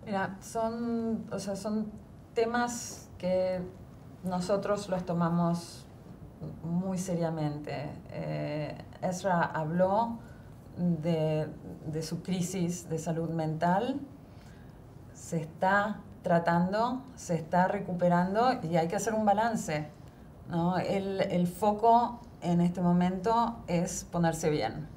Mira, son temas que nosotros los tomamos muy seriamente. Ezra habló de su crisis de salud mental, se está tratando, se está recuperando y hay que hacer un balance, ¿no? El foco en este momento es ponerse bien.